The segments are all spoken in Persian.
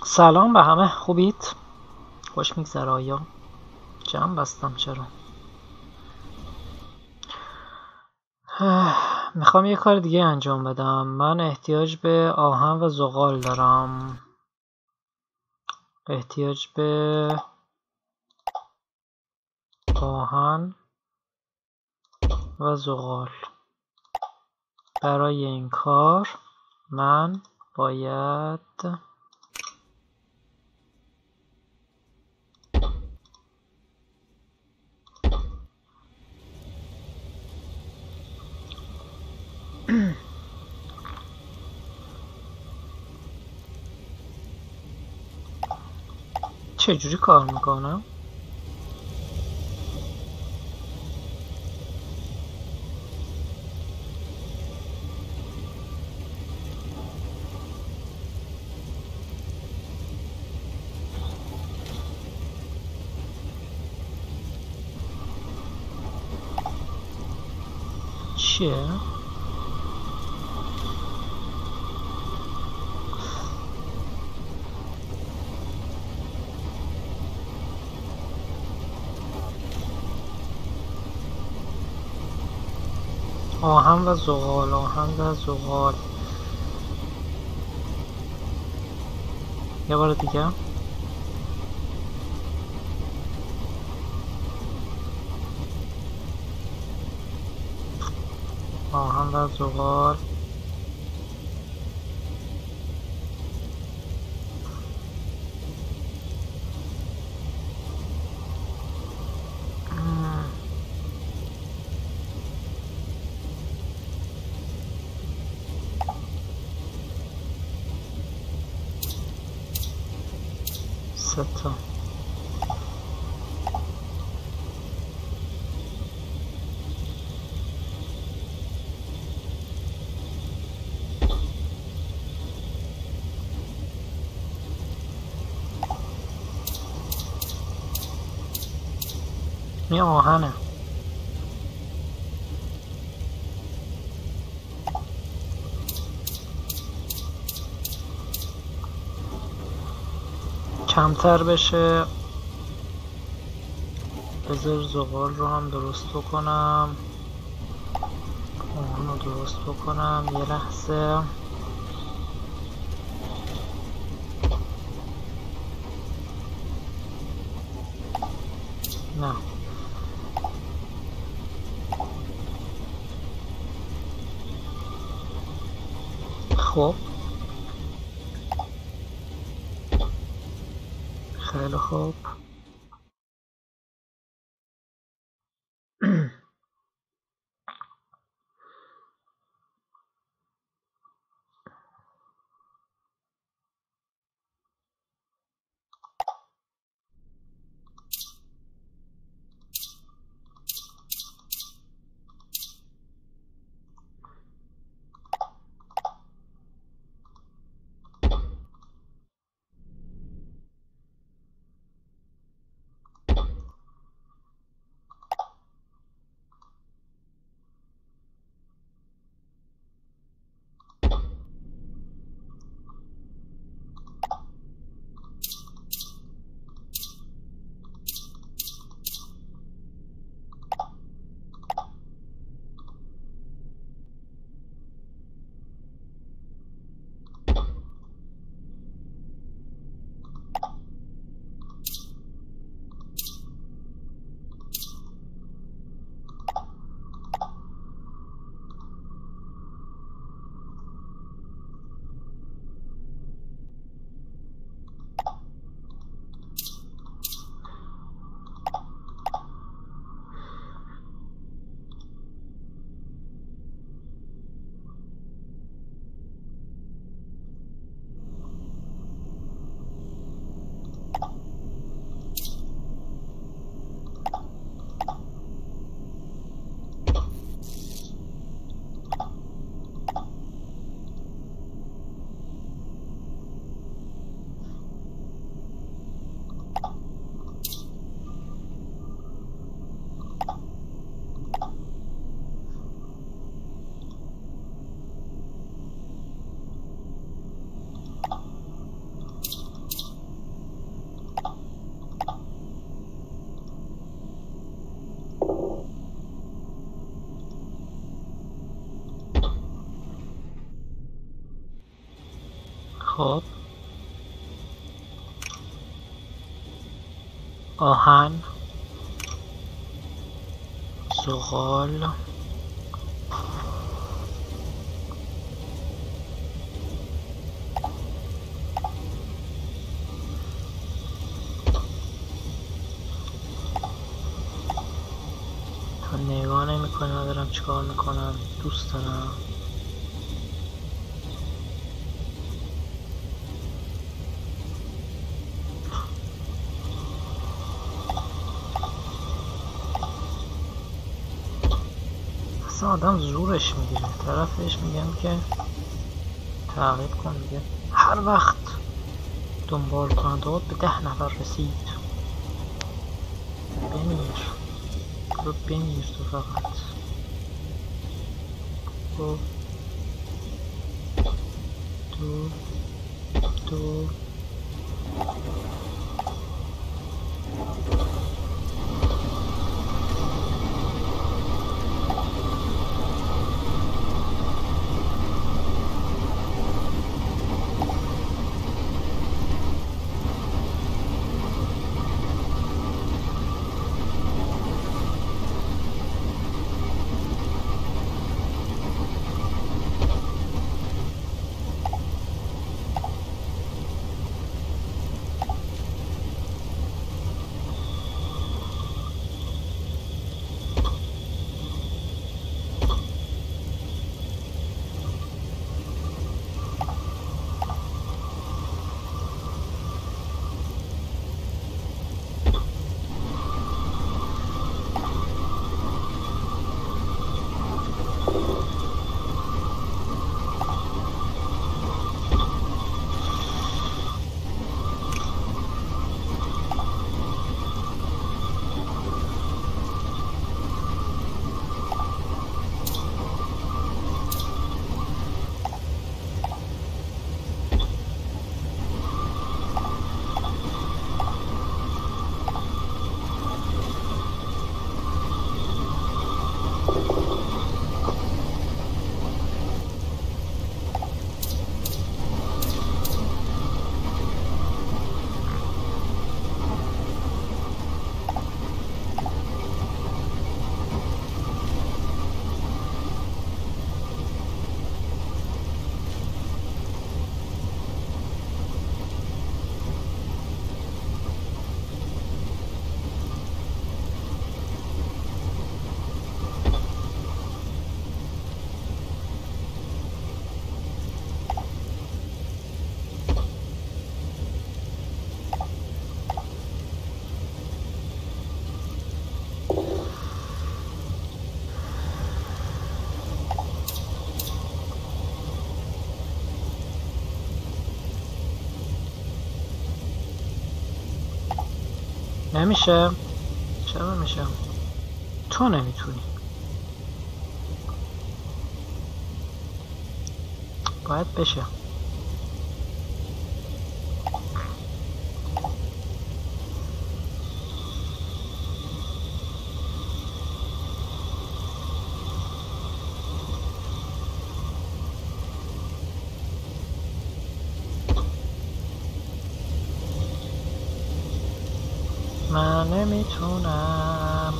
سلام به همه، خوبید؟ خوش میگذره آیا؟ جمع بستم چرا؟ میخوام یه کار دیگه انجام بدم. من احتیاج به آهن و زغال دارم. احتیاج به آهن و زغال. برای این کار من باید چجوری کار میکنم؟ چیه؟ آهن و زغال، آهن و زغال. یه بار دیگه. آهن و زغال. سه تا. این آهنه. کمتر بشه. بذار زغال رو هم درست بکنم، آهن رو درست بکنم. یه لحظه. نه، خب خیلی خوب. خب آهن، زغال، تو نگاه نمی‌کنی من دارم چیکار میکنم. دوست دارم اصلا آدم زورش میگیره، طرفش میگم که تعقیب کن، میگه هر وقت دنبال کننده به 10 نفر رسید بمیر، برو بمیر تو فقط. دو دو دو نمیشه. چرا نمیشه؟ تو نمیتونی، باید بشه. من نمیتونم.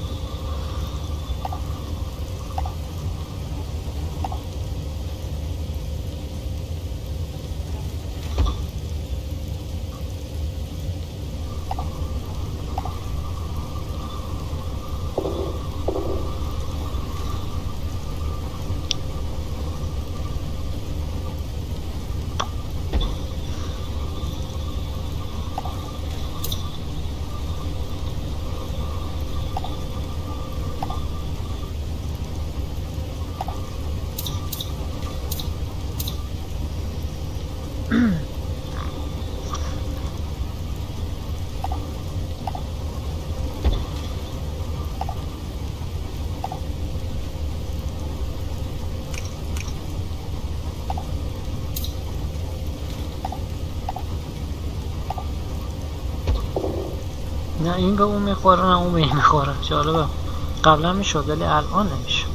نه این به اون میخوره نه اون به این میخوره. جالبه، قبلا میشد ولی الان نمیشه.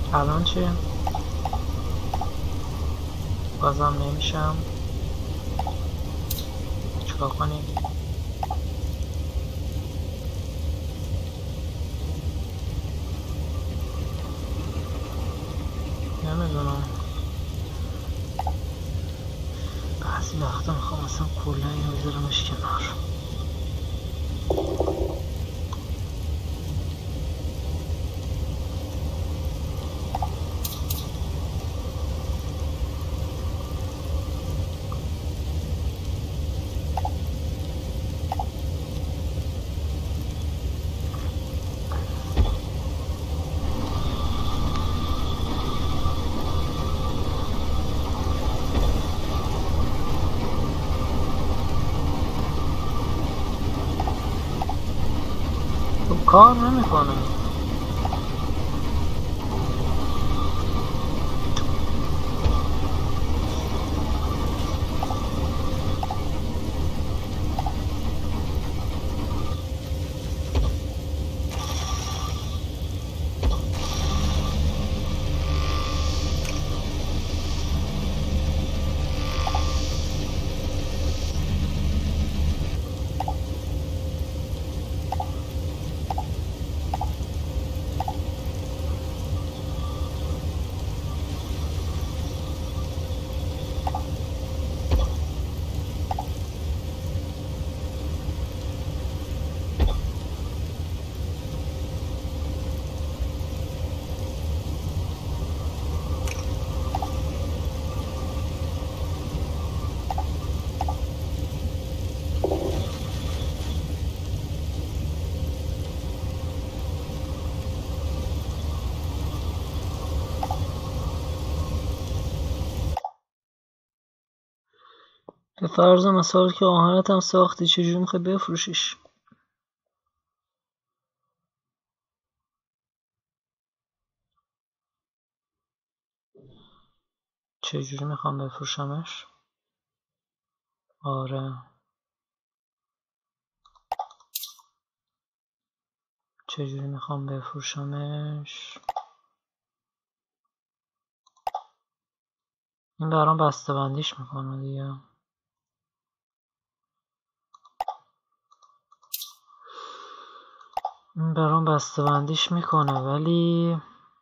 الان چی؟ بازم نمیشم. چیکار کنیم؟ نمیدونم. بعضی وقتا میخوام اصلا کلا اینو بذارمش کنار. کار نمیکنه. به فرض مثال که آهنت هم ساختی، چجوری میخوای بفروشیش؟ چجوری میخوام بفروشمش؟ آره. چجوری میخوام بفروشمش؟ این برام بسته بندیش میکنه دیگه. این برام بسته بندیش میکنه ولی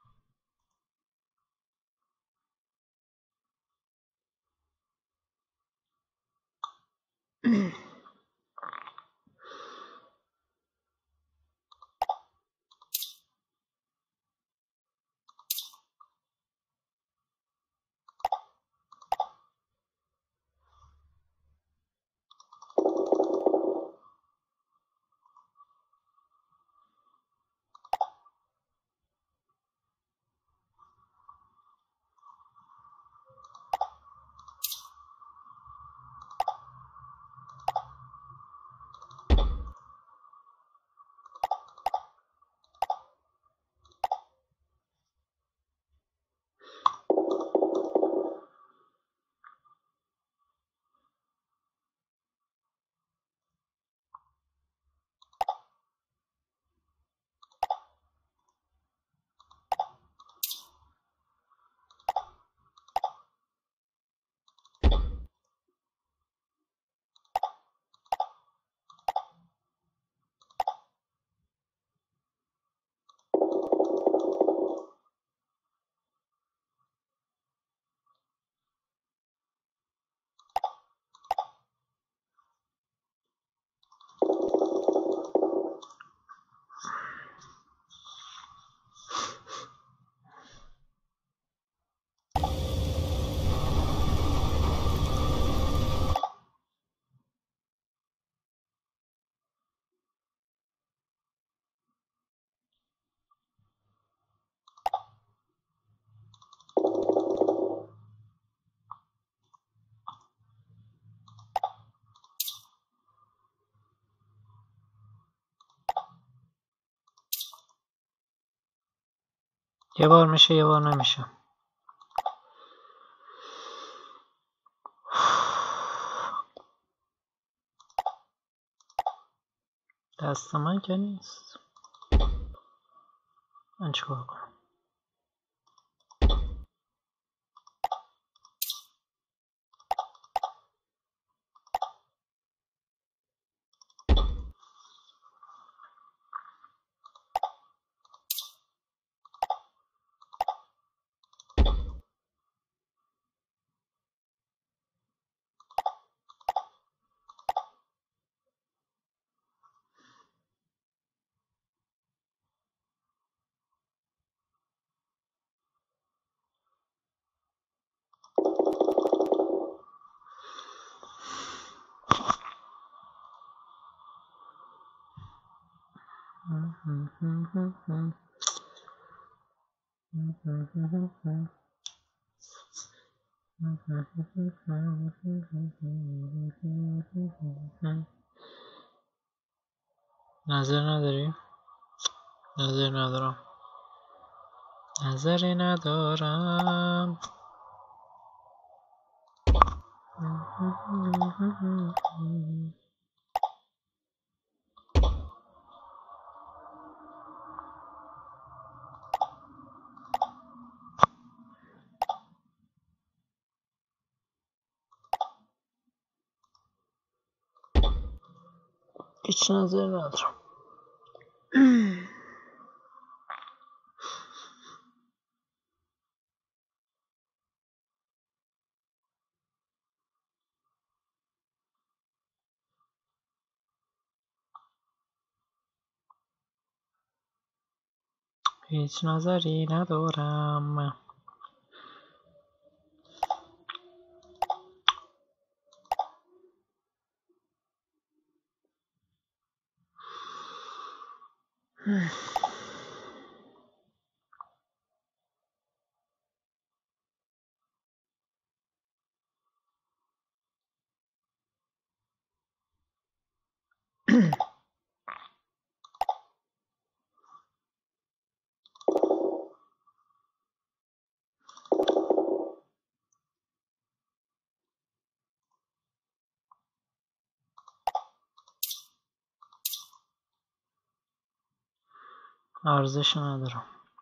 یه بار میشه یه بار نمیشه. دست من که نیست. من چیکار کنم؟ نظر نداری؟ نظر ندارم. نظری ندارم. هیچ نظر ندارم. هیچ نظری ندارم. ارزش ندارم.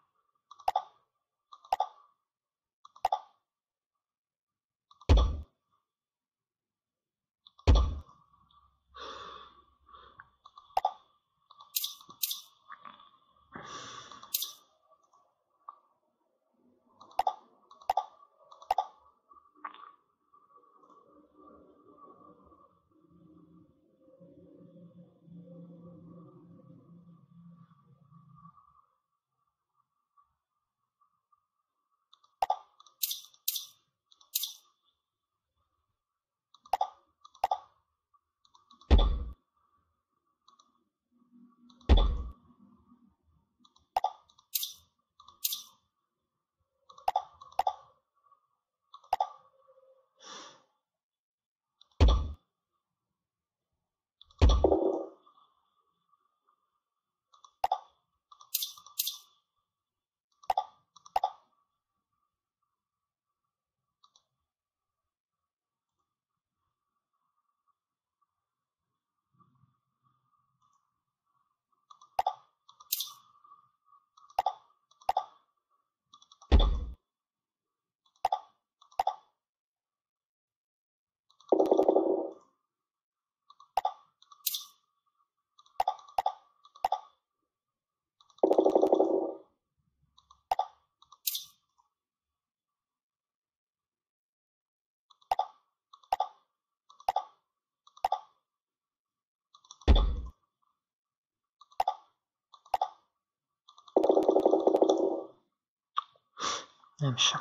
نمیشه.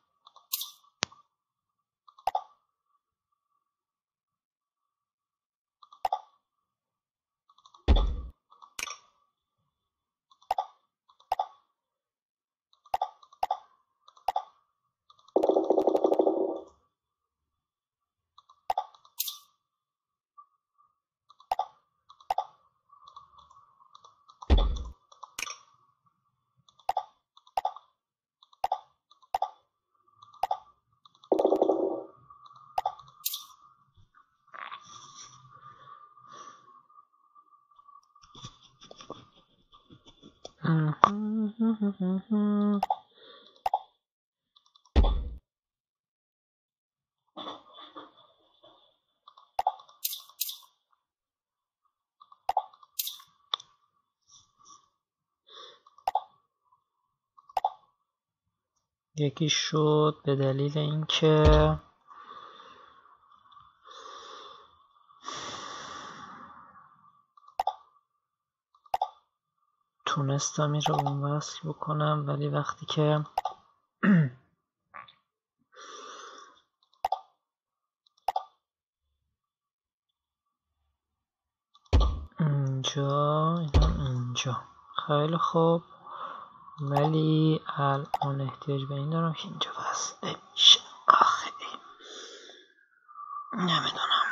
یکی شد به دلیل اینکه تونستم این رو اون وصل بکنم، ولی وقتی که اینجا اینجا خیلی خوب، ولی الان احتیاج به این دارم که اینجا وصله میشه. آخه نمیدونم.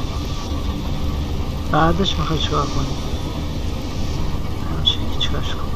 بعدش میخوای چیکار کنی؟ همچه که چیکارش کنی؟